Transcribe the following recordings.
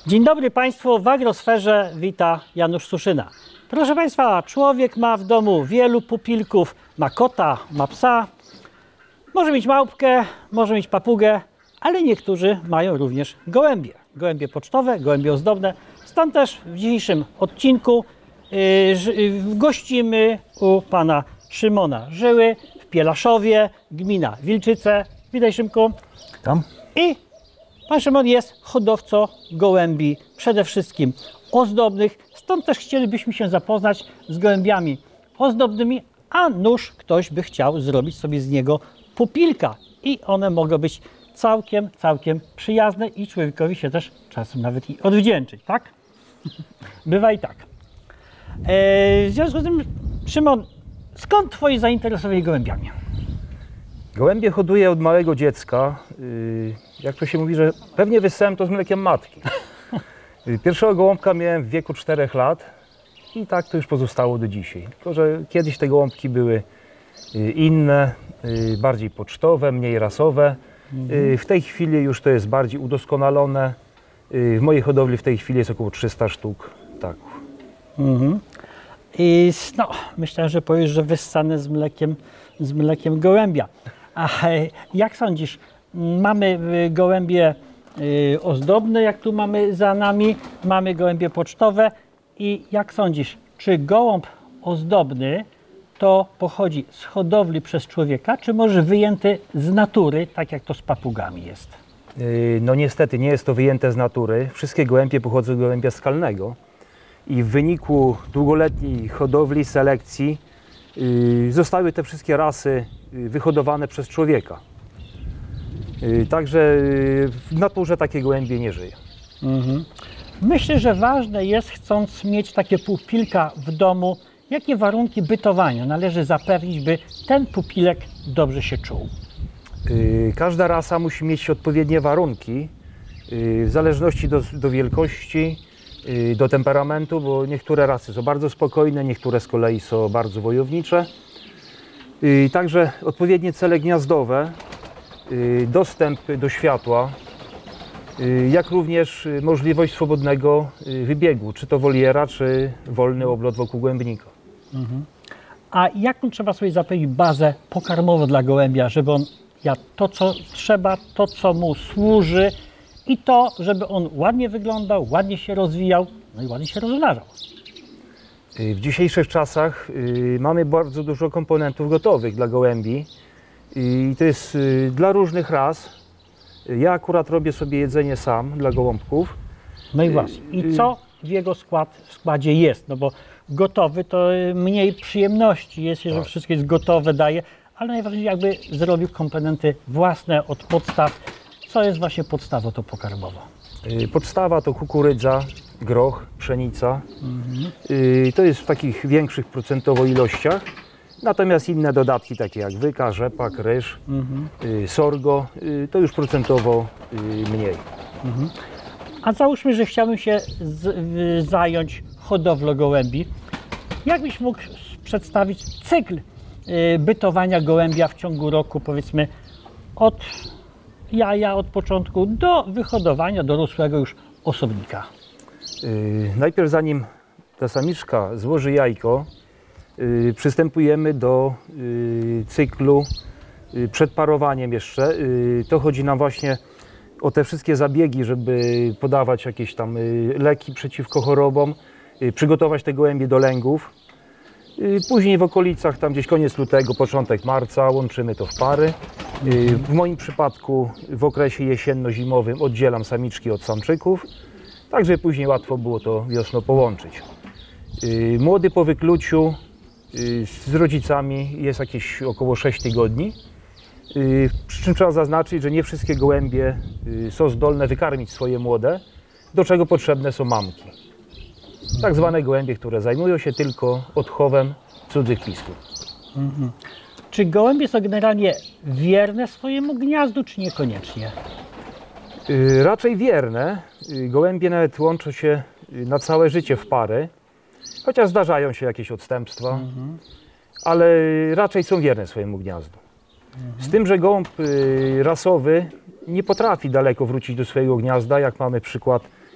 Dzień dobry Państwu, w Agrosferze wita Janusz Suszyna. Proszę Państwa, człowiek ma w domu wielu pupilków, ma kota, ma psa, może mieć małpkę, może mieć papugę, ale niektórzy mają również gołębie. Gołębie pocztowe, gołębie ozdobne. Stąd też w dzisiejszym odcinku gościmy u pana Szymona Żyły w Pielaszowie, gmina Wilczyce. Witaj, Szymku. Tam? I pan Szymon jest hodowcą gołębi, przede wszystkim ozdobnych. Stąd też chcielibyśmy się zapoznać z gołębiami ozdobnymi, a nuż ktoś by chciał zrobić sobie z niego pupilka. I one mogą być całkiem przyjazne i człowiekowi się też czasem nawet i odwdzięczyć, tak? Bywa i tak. W związku z tym, Szymon, skąd twoje zainteresowanie gołębiami? Gołębie hoduję od małego dziecka. Jak to się mówi, że pewnie wyssałem to z mlekiem matki. Pierwszego gołąbka miałem w wieku 4 lat i tak to już pozostało do dzisiaj. Tylko że kiedyś te gołąbki były inne, bardziej pocztowe, mniej rasowe. W tej chwili już to jest bardziej udoskonalone. W mojej hodowli w tej chwili jest około 300 sztuk ptaków. I no, myślę, że powiesz, że wyssane z mlekiem gołębia. A jak sądzisz, mamy gołębie ozdobne, jak tu mamy za nami, mamy gołębie pocztowe i jak sądzisz, czy gołąb ozdobny to pochodzi z hodowli przez człowieka, czy może wyjęty z natury, tak jak to z papugami jest? No niestety nie jest to wyjęte z natury. Wszystkie gołębie pochodzą z gołębia skalnego i w wyniku długoletniej hodowli, selekcji zostały te wszystkie rasy wyhodowane przez człowieka. Także w naturze takie gołębie nie żyją. Myślę, że ważne jest, chcąc mieć takie pupilka w domu, jakie warunki bytowania należy zapewnić, by ten pupilek dobrze się czuł. Każda rasa musi mieć odpowiednie warunki w zależności do wielkości, do temperamentu, bo niektóre rasy są bardzo spokojne, niektóre z kolei są bardzo wojownicze. Także odpowiednie cele gniazdowe, dostęp do światła, jak również możliwość swobodnego wybiegu, czy to woliera, czy wolny oblot wokół gołębnika. A jaką trzeba sobie zapewnić bazę pokarmową dla gołębia, żeby on jadł to, co trzeba, to, co mu służy i to, żeby on ładnie wyglądał, ładnie się rozwijał, no i ładnie się rozmnażał? W dzisiejszych czasach mamy bardzo dużo komponentów gotowych dla gołębi i to jest dla różnych ras. Ja akurat robię sobie jedzenie sam dla gołąbków. No i właśnie. I co w jego składzie jest? No bo gotowy to mniej przyjemności jest, jeżeli wszystko jest gotowe, daje, ale najważniejsze jakby zrobił komponenty własne od podstaw. Co jest właśnie podstawą to pokarmowo? Podstawa to kukurydza, groch, pszenica. To jest w takich większych procentowo ilościach. Natomiast inne dodatki takie jak wyka, rzepak, ryż, sorgo, to już procentowo mniej. A załóżmy, że chciałbym się zająć hodowlą gołębi. Jak byś mógł przedstawić cykl bytowania gołębia w ciągu roku, powiedzmy od jaja, od początku do wyhodowania dorosłego już osobnika? Najpierw zanim ta samiczka złoży jajko, przystępujemy do cyklu przed parowaniem jeszcze. To chodzi nam właśnie o te wszystkie zabiegi, żeby podawać jakieś tam leki przeciwko chorobom, przygotować te gołębie do lęgów. Później w okolicach, tam gdzieś koniec lutego, początek marca, łączymy to w pary. W moim przypadku w okresie jesienno-zimowym oddzielam samiczki od samczyków, tak żeby później łatwo było to wiosną połączyć. Młody po wykluciu z rodzicami jest jakieś około 6 tygodni. Przy czym trzeba zaznaczyć, że nie wszystkie gołębie są zdolne wykarmić swoje młode, do czego potrzebne są mamki. Tak zwane gołębie, które zajmują się tylko odchowem cudzych pisków. Czy gołębie są generalnie wierne swojemu gniazdu, czy niekoniecznie? Raczej wierne. Gołębie nawet łączą się na całe życie w pary, chociaż zdarzają się jakieś odstępstwa, ale raczej są wierne swojemu gniazdu. Z tym, że gołąb rasowy nie potrafi daleko wrócić do swojego gniazda, jak mamy przykład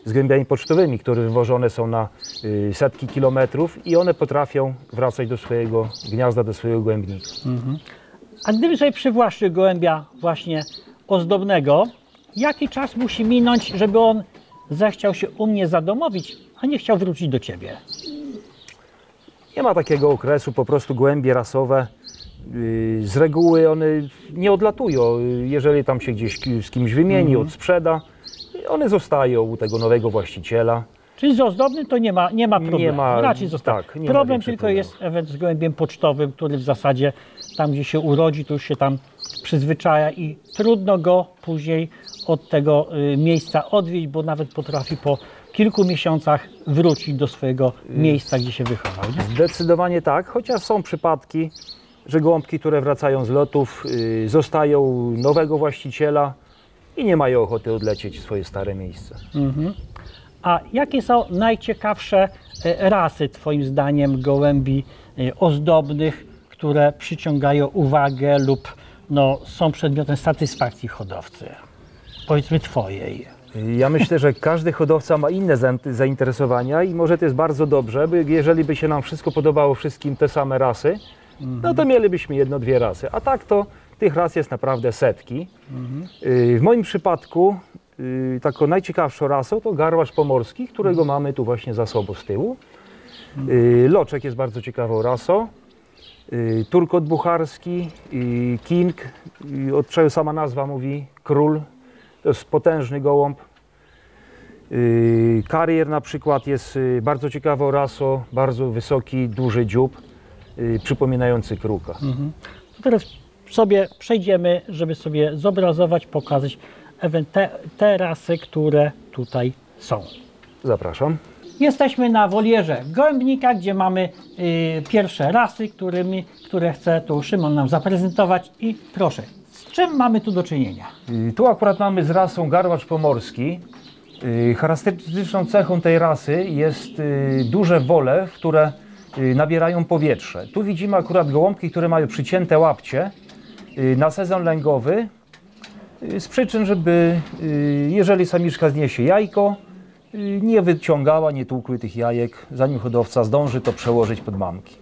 z gołębiami pocztowymi, które wywożone są na setki kilometrów i one potrafią wracać do swojego gniazda, do swojego gołębnika. A gdyby sobie przywłaszczył gołębia właśnie ozdobnego, jaki czas musi minąć, żeby on zechciał się u mnie zadomowić, a nie chciał wrócić do ciebie? Nie ma takiego okresu, po prostu gołębie rasowe z reguły one nie odlatują. Jeżeli tam się gdzieś z kimś wymieni, odsprzeda, one zostają u tego nowego właściciela. Czyli z ozdobnym to nie ma problemu, Nie ma, raczej zostaje. tak, nie ma Problem większych tylko problemów. jest ewent z gołębiem pocztowym, który w zasadzie tam, gdzie się urodzi, to już się tam przyzwyczaja i trudno go później od tego miejsca odwieźć, bo nawet potrafi po kilku miesiącach wrócić do swojego miejsca, gdzie się wychował. Nie? Zdecydowanie tak, chociaż są przypadki, że gołąbki, które wracają z lotów, zostają nowego właściciela i nie mają ochoty odlecieć w swoje stare miejsce. A jakie są najciekawsze rasy, Twoim zdaniem, gołębi ozdobnych, które przyciągają uwagę lub są przedmiotem satysfakcji hodowcy? Powiedzmy Twojej. Ja myślę, że każdy hodowca ma inne zainteresowania i może to jest bardzo dobrze, bo jeżeli by się nam wszystko podobało, wszystkim te same rasy, no to mielibyśmy jedno, dwie rasy. A tak to tych ras jest naprawdę setki. W moim przypadku taką najciekawszą rasą to garłacz pomorski, którego mamy tu właśnie za sobą z tyłu. Loczek jest bardzo ciekawą rasą. Turkot bucharski, king, od czego sama nazwa mówi, król. To jest potężny gołąb. Karier na przykład jest bardzo ciekawą rasą, bardzo wysoki, duży dziób, przypominający kruka. To teraz sobie przejdziemy, żeby sobie zobrazować, pokazać te rasy, które tutaj są. Zapraszam. Jesteśmy na wolierze gołębnika, gdzie mamy pierwsze rasy, które chce tu Szymon nam zaprezentować. I proszę, z czym mamy tu do czynienia? Tu akurat mamy z rasą garłacz pomorski. Charakterystyczną cechą tej rasy jest duże wole, które nabierają powietrze. Tu widzimy akurat gołąbki, które mają przycięte łapcie na sezon lęgowy, z przyczyn, żeby jeżeli samiczka zniesie jajko, nie wyciągała, nie tłukły tych jajek, zanim hodowca zdąży to przełożyć pod mamki.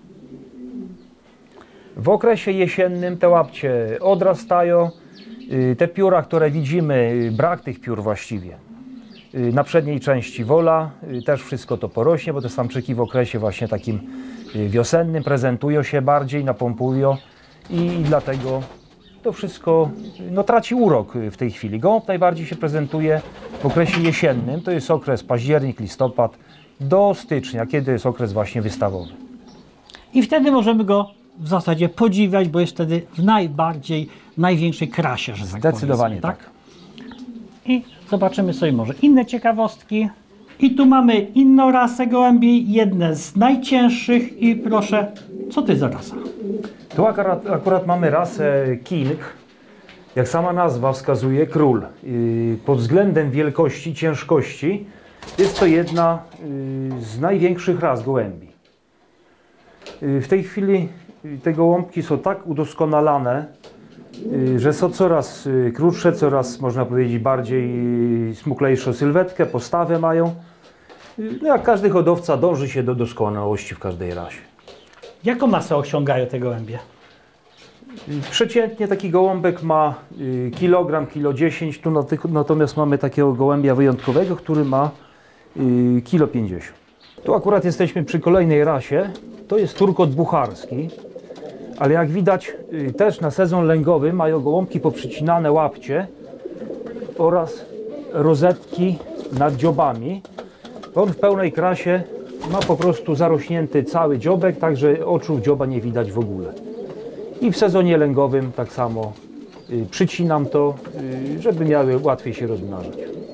W okresie jesiennym te łapcie odrastają, te pióra, które widzimy, brak tych piór właściwie. Na przedniej części wola też wszystko to porośnie, bo te samczyki w okresie właśnie takim wiosennym prezentują się bardziej, napompują i dlatego to wszystko traci urok w tej chwili. Gołąb najbardziej się prezentuje w okresie jesiennym, to jest okres październik, listopad do stycznia, kiedy jest okres właśnie wystawowy. I wtedy możemy go w zasadzie podziwiać, bo jest wtedy w największej krasie, że tak Zdecydowanie powiedzmy, tak. I zobaczymy sobie może inne ciekawostki. I tu mamy inną rasę gołębi, jedne z najcięższych i proszę, co to jest za rasa? Tu akurat mamy rasę king, jak sama nazwa wskazuje, król. Pod względem wielkości, ciężkości jest to jedna z największych ras gołębi. W tej chwili te gołąbki są tak udoskonalane, że są coraz krótsze, coraz można powiedzieć bardziej smuklejszą sylwetkę, postawę mają. Jak każdy hodowca dąży się do doskonałości w każdej rasie. Jaką masę osiągają te gołębie? Przeciętnie taki gołąbek ma kilogram, kilo 10, tu natomiast mamy takiego gołębia wyjątkowego, który ma kilo 50. Tu akurat jesteśmy przy kolejnej rasie, to jest turkot bucharski, ale jak widać też na sezon lęgowy mają gołąbki poprzycinane łapcie oraz rozetki nad dziobami. On w pełnej krasie ma po prostu zarośnięty cały dziobek, także oczu dzioba nie widać w ogóle. I w sezonie lęgowym tak samo przycinam to, żeby miały łatwiej się rozmnażać.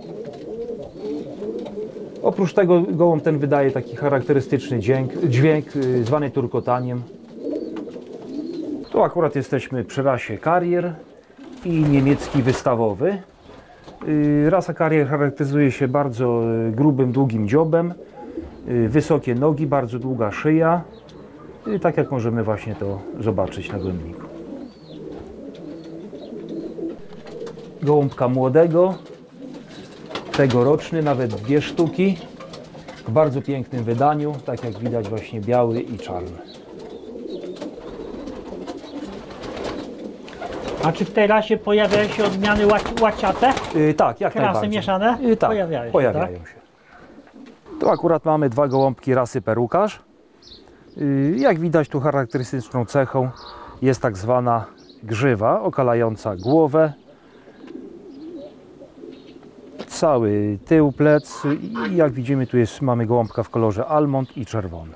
Oprócz tego gołąb ten wydaje taki charakterystyczny dźwięk zwany turkotaniem. Tu akurat jesteśmy przy rasie karier i niemiecki wystawowy. Rasa karier charakteryzuje się bardzo grubym, długim dziobem, wysokie nogi, bardzo długa szyja. Tak jak możemy właśnie to zobaczyć na gołębniku. Gołąbka młodego. tegoroczny, nawet 2 sztuki w bardzo pięknym wydaniu, tak jak widać właśnie biały i czarny. A czy w tej rasie pojawiają się odmiany łaciate? Tak, jak Krasy najbardziej. mieszane? Tak, Pojawiają się, tak? się. Tu akurat mamy 2 gołąbki rasy perukarz. Jak widać, tu charakterystyczną cechą jest tak zwana grzywa okalająca głowę, cały tył, plec i jak widzimy, tu mamy gołąbka w kolorze almond i czerwony.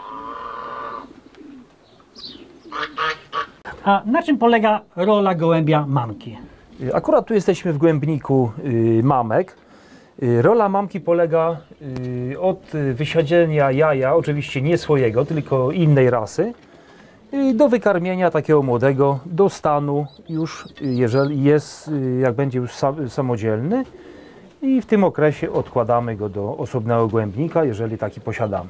A na czym polega rola gołębia mamki? Akurat tu jesteśmy w głębniku mamek. Rola mamki polega od wysiadzenia jaja, oczywiście nie swojego, tylko innej rasy, do wykarmienia takiego młodego do stanu już, jeżeli jest, jak będzie już samodzielny, i w tym okresie odkładamy go do osobnego głębnika, jeżeli taki posiadamy.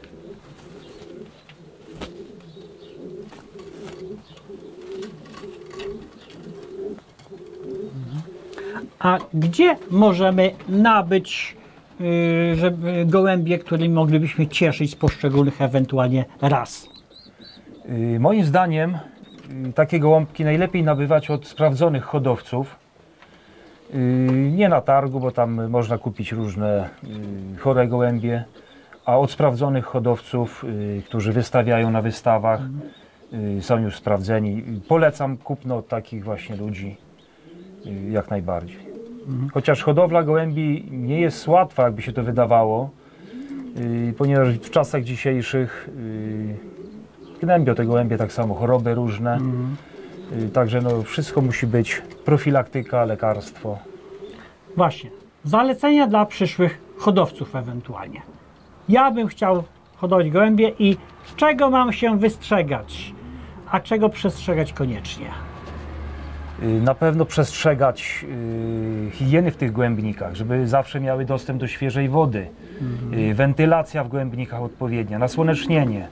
A gdzie możemy nabyć gołębie, którymi moglibyśmy cieszyć z poszczególnych ewentualnie ras? Moim zdaniem takie gołąbki najlepiej nabywać od sprawdzonych hodowców. Nie na targu, bo tam można kupić różne chore gołębie, a od sprawdzonych hodowców, którzy wystawiają na wystawach, są już sprawdzeni. Polecam kupno od takich właśnie ludzi jak najbardziej. Chociaż hodowla gołębi nie jest łatwa, jakby się to wydawało, ponieważ w czasach dzisiejszych gnębią te gołębie tak samo, choroby różne. Także no, wszystko musi być profilaktyka, lekarstwo. Właśnie, zalecenia dla przyszłych hodowców ewentualnie. Ja bym chciał hodować gołębie i czego mam się wystrzegać, a czego przestrzegać koniecznie? Na pewno przestrzegać higieny w tych głębnikach, żeby zawsze miały dostęp do świeżej wody. Wentylacja w głębnikach odpowiednia, nasłonecznienie.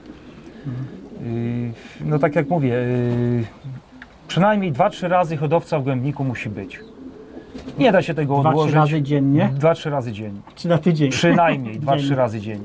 No tak jak mówię, przynajmniej 2-3 razy hodowca w głębniku musi być. Nie da się tego odłożyć. 2-3 razy dziennie? 2-3 razy dziennie. Czy na tydzień? Przynajmniej 2-3 razy dziennie.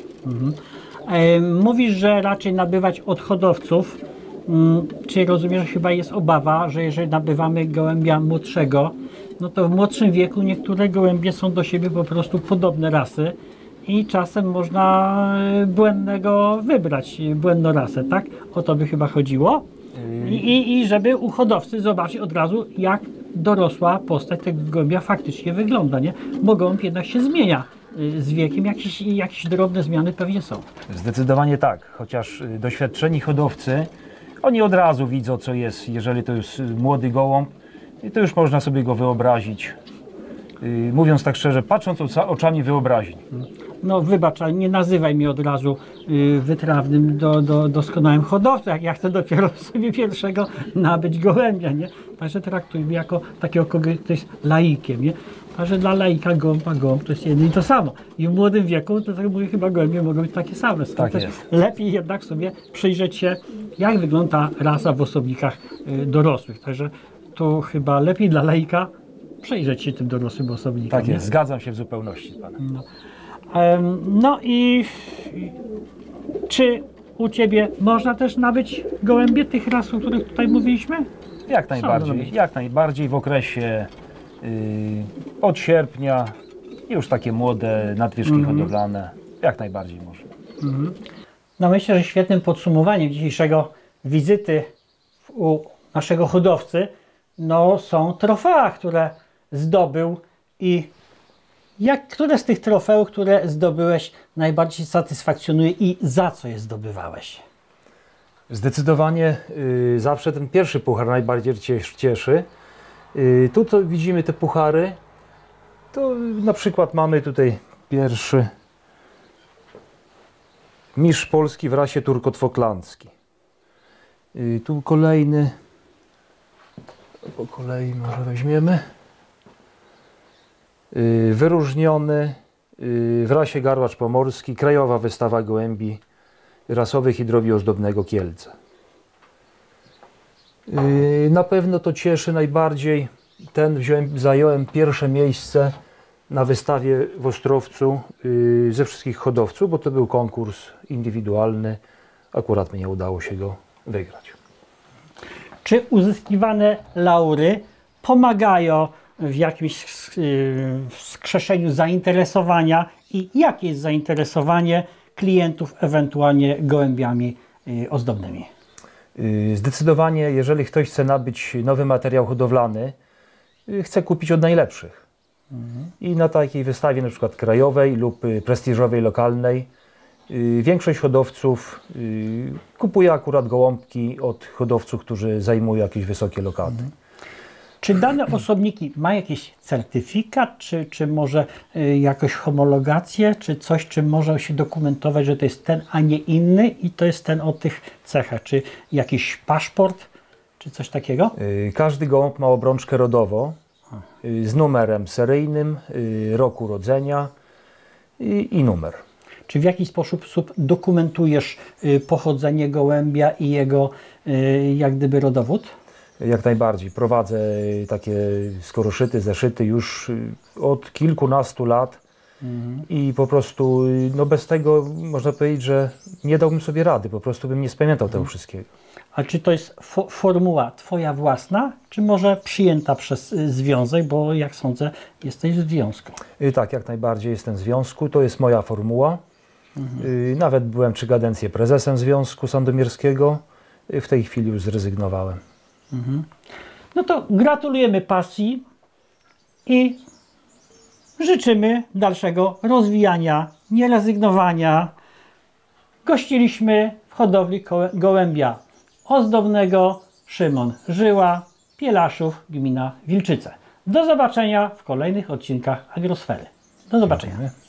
Mówisz, że raczej nabywać od hodowców. Czy rozumiesz, że chyba jest obawa, że jeżeli nabywamy gołębia młodszego, no to w młodszym wieku niektóre gołębie są do siebie po prostu podobne rasy i czasem można błędnego wybrać, błędną rasę, tak? O to by chyba chodziło. I żeby u hodowcy zobaczyć od razu, jak dorosła postać tego gołębia faktycznie wygląda, nie? Bo gołąb jednak się zmienia z wiekiem, jakieś drobne zmiany pewnie są. Zdecydowanie tak, chociaż doświadczeni hodowcy, oni od razu widzą, co jest, jeżeli to jest młody gołąb, i to już można sobie go wyobrazić. Mówiąc tak szczerze, patrząc oczami wyobraźni. No wybacz, ale nie nazywaj mnie od razu wytrawnym, doskonałym hodowcą, jak ja chcę dopiero sobie pierwszego nabyć gołębia, nie? Także traktuj mnie jako takiego kogoś, kto jest laikiem, nie? Także dla laika gołąb to jest jedno i to samo. I w młodym wieku, to tak mówię, chyba gołębie mogą być takie same. Tak jest. Lepiej jednak sobie przyjrzeć się, jak wygląda rasa w osobnikach dorosłych. Także to chyba lepiej dla laika przyjrzeć się tym dorosłym osobnikom. Tak jest, zgadzam się w zupełności z panem. No i czy u Ciebie można też nabyć gołębie tych ras, o których tutaj mówiliśmy? Jak najbardziej w okresie od sierpnia, już takie młode nadwyżki hodowlane, jak najbardziej można. No myślę, że świetnym podsumowaniem dzisiejszego wizyty u naszego hodowcy no, są trofea, które zdobył i które z tych trofeów, które zdobyłeś, najbardziej satysfakcjonuje i za co je zdobywałeś? Zdecydowanie zawsze ten pierwszy puchar najbardziej cieszy. Tu to widzimy te puchary. To na przykład mamy tutaj pierwszy mistrz Polski w rasie turkotwoklandzki. Tu kolejny. Po kolei może weźmiemy. Wyróżniony w rasie garłacz pomorski, krajowa wystawa gołębi rasowych i drobiu ozdobnego Kielce. Na pewno to cieszy najbardziej. Zająłem pierwsze miejsce na wystawie w Ostrowcu ze wszystkich hodowców, bo to był konkurs indywidualny. Akurat mnie udało się go wygrać. Czy uzyskiwane laury pomagają w jakimś wskrzeszeniu zainteresowania i jakie jest zainteresowanie klientów ewentualnie gołębiami ozdobnymi? Zdecydowanie, jeżeli ktoś chce nabyć nowy materiał hodowlany, chce kupić od najlepszych. I na takiej wystawie, na przykład krajowej lub prestiżowej, lokalnej, większość hodowców kupuje akurat gołąbki od hodowców, którzy zajmują jakieś wysokie lokaty. Czy dane osobniki ma jakiś certyfikat, czy może jakąś homologację, czy coś, czym może się dokumentować, że to jest ten, a nie inny i to jest ten o tych cechach? Czy jakiś paszport, czy coś takiego? Każdy gołąb ma obrączkę rodową z numerem seryjnym, roku urodzenia i numer. Czy w jakiś sposób dokumentujesz pochodzenie gołębia i jego jak gdyby rodowód? Jak najbardziej. Prowadzę takie skoroszyty, zeszyty już od kilkunastu lat i po prostu no bez tego można powiedzieć, że nie dałbym sobie rady, po prostu bym nie spamiętał tego wszystkiego. A czy to jest formuła Twoja własna, czy może przyjęta przez związek, bo jak sądzę jesteś w związku? Tak, jak najbardziej jestem w związku, to jest moja formuła. Nawet byłem 3 kadencje prezesem Związku Sandomierskiego, w tej chwili już zrezygnowałem. No to gratulujemy pasji i życzymy dalszego rozwijania, nierezygnowania. Gościliśmy w hodowli gołębia ozdobnego Szymon Żyła, Pielaszów, gmina Wilczyce. Do zobaczenia w kolejnych odcinkach Agrosfery. Do zobaczenia. Dziękujemy.